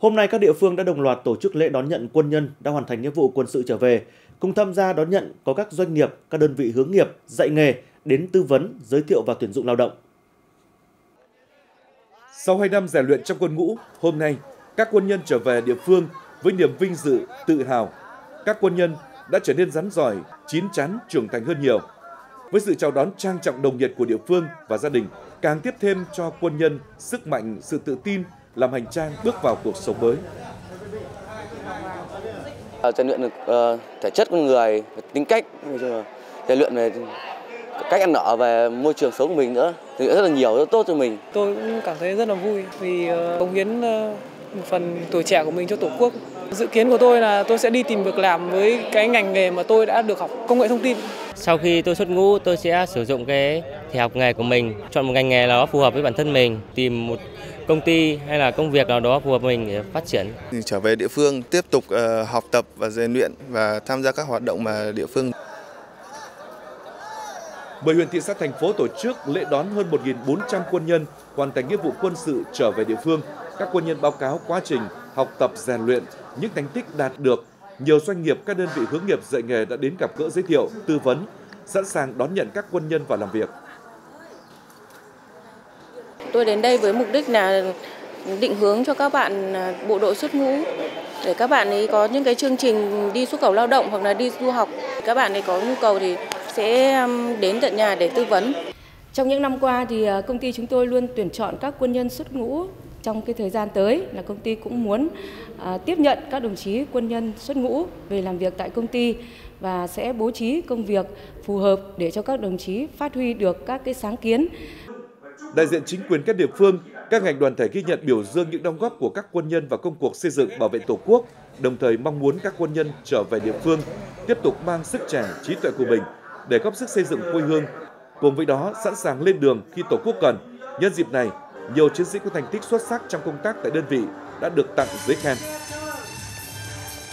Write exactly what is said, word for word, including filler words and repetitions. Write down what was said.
Hôm nay các địa phương đã đồng loạt tổ chức lễ đón nhận quân nhân đã hoàn thành nghĩa vụ quân sự trở về. Cùng tham gia đón nhận có các doanh nghiệp, các đơn vị hướng nghiệp, dạy nghề đến tư vấn, giới thiệu và tuyển dụng lao động. Sau hai năm rèn luyện trong quân ngũ, hôm nay các quân nhân trở về địa phương với niềm vinh dự, tự hào. Các quân nhân đã trở nên rắn rỏi, chín chắn, trưởng thành hơn nhiều. Với sự chào đón trang trọng nồng nhiệt của địa phương và gia đình, càng tiếp thêm cho quân nhân sức mạnh, sự tự tin làm hành trang bước vào cuộc sống mới. Rèn luyện được uh, thể chất con người, tính cách, rèn luyện về cách ăn ở, về môi trường sống của mình nữa, thì rất là nhiều, rất tốt cho mình. Tôi cũng cảm thấy rất là vui vì uh, cống hiến uh, một phần tuổi trẻ của mình cho Tổ quốc. Dự kiến của tôi là tôi sẽ đi tìm việc làm với cái ngành nghề mà tôi đã được học, công nghệ thông tin. Sau khi tôi xuất ngũ, tôi sẽ sử dụng cái thẻ học nghề của mình, chọn một ngành nghề nào đó phù hợp với bản thân mình, tìm một công ty hay là công việc nào đó phù hợp với mình để phát triển. Trở về địa phương tiếp tục uh, học tập và rèn luyện và tham gia các hoạt động mà địa phương. mười huyện thị xã thành phố tổ chức lễ đón hơn một nghìn bốn trăm quân nhân hoàn thành nghĩa vụ quân sự trở về địa phương. Các quân nhân báo cáo quá trình học tập rèn luyện, những thành tích đạt được. Nhiều doanh nghiệp, các đơn vị hướng nghiệp dạy nghề đã đến gặp gỡ, giới thiệu, tư vấn, sẵn sàng đón nhận các quân nhân vào làm việc. Tôi đến đây với mục đích là định hướng cho các bạn bộ đội xuất ngũ để các bạn ấy có những cái chương trình đi xuất khẩu lao động hoặc là đi du học. Các bạn ấy có nhu cầu thì sẽ đến tận nhà để tư vấn. Trong những năm qua thì công ty chúng tôi luôn tuyển chọn các quân nhân xuất ngũ. Trong cái thời gian tới là công ty cũng muốn à, tiếp nhận các đồng chí quân nhân xuất ngũ về làm việc tại công ty và sẽ bố trí công việc phù hợp để cho các đồng chí phát huy được các cái sáng kiến. Đại diện chính quyền các địa phương, các ngành đoàn thể ghi nhận, biểu dương những đóng góp của các quân nhân vào công cuộc xây dựng bảo vệ Tổ quốc, đồng thời mong muốn các quân nhân trở về địa phương tiếp tục mang sức trẻ, trí tuệ của mình để góp sức xây dựng quê hương. Cùng với đó, sẵn sàng lên đường khi Tổ quốc cần. Nhân dịp này, nhiều chiến sĩ có thành tích xuất sắc trong công tác tại đơn vị đã được tặng giấy khen.